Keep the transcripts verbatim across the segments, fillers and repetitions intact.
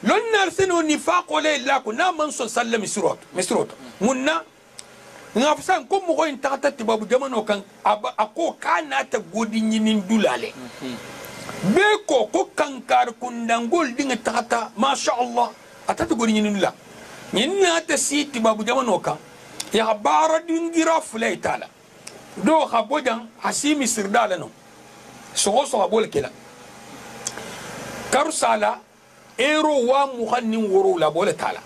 lon nar seno nifaq wala illa ko na man son sallam misrot misrot munna nga fasan ko mo ko intata tibabu jamano kan ako kana ta godi nyinin dulale be ko ko kankar kundangol dinga tata masha Allah atata godi nyinin la nyinna ta siti babu jamano kan ya bara dingira fulay tala do khabojan hasimi sirdala no so so abol kila karusala ero wa muhannin woro la bole tala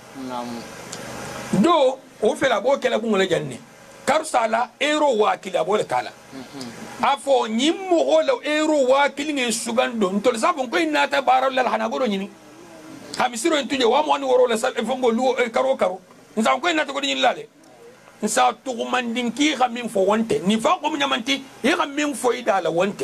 do o fe la bo kala bungola janne karusala ero wa kila bole tala afo nyimmo holo ero wa kilinge sugando ntol sabon ko inata baral la hana godo nyini hamisiro entuje wa mo ni woro la sal fongo lu karo karo nsa ko inata godo nyini lale nsa to mandinki khamin fo wonte ni fa ko nyamanti e khamin fo idala wonte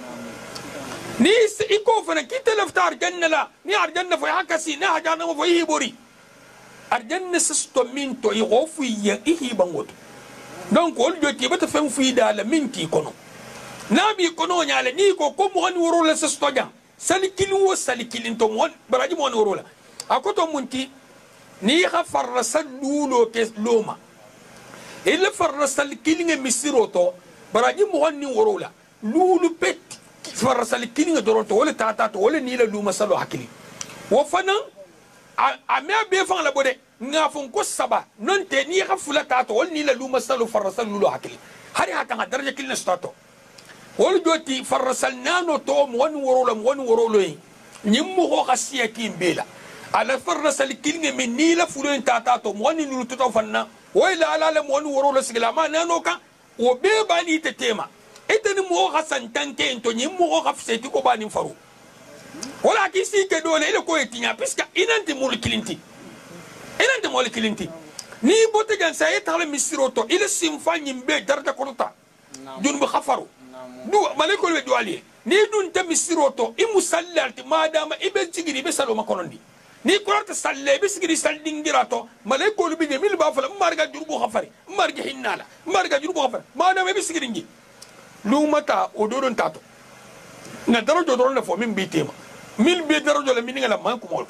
ni iko fana kitelefta arjanna la ni arjanna fo hakasi na hajana fo hibori arjanna sisto minto i gofu ya ihi bangot donc ol joti bata fem fu idala minti kono nabi kono nyale ni ko ko mo ni woro la sisto jam salikili wo salikili to mon baraji mo ni woro la akoto munti ni khafar rasululu ke loma il farra salikili nge misiroto baraji mo ni woro la lulu pet farra salikili nge doroto wala tata to wala ni la luma salo hakili wo fanan a me be fan la bode nga fon ko saba non te ni khafula tata wala ni la luma salo farra salulu hakili hari hata daraja kilna stato wol joti farrasalnano to mo woni worolam woni worolo yi nyimmo ko khasiya kimbela ala farrasal kilnge min ni la fulen tata to mo woni nulu to fanna wayla ala la mo woni worolo sigla ma nano ka o be bani te tema etani mo khasan tanke to nyimmo ko khafseti ko bani faru wala ki si ke dole ile ko etinya piska inanti mo kilinti inanti mo kilinti ni bote gan sa etale misiroto ile simfa nyimbe darda korota jun bu khafaru du malikol be duali ni dun tammi siroto imu sallalti madama ibe jigiri be salo makonondi ni kurata salle be sigiri saldingirato malikol be mil ba fala marga jurbu khafari marga hinnala marga jurbu khafari madama be sigiri ngi lumata ododon tato na darajo don la fo min bitema mil be darajo la min ngala man ko molka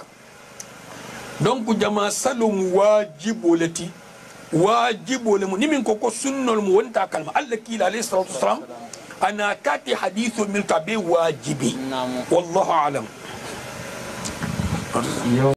donc jama salum wajibolati wajibole ni min ko ko sunnol mu wonta kalma alla kila alayhi salatu wassalam أنا كاتي حديث من تبي واجبي والله أعلم.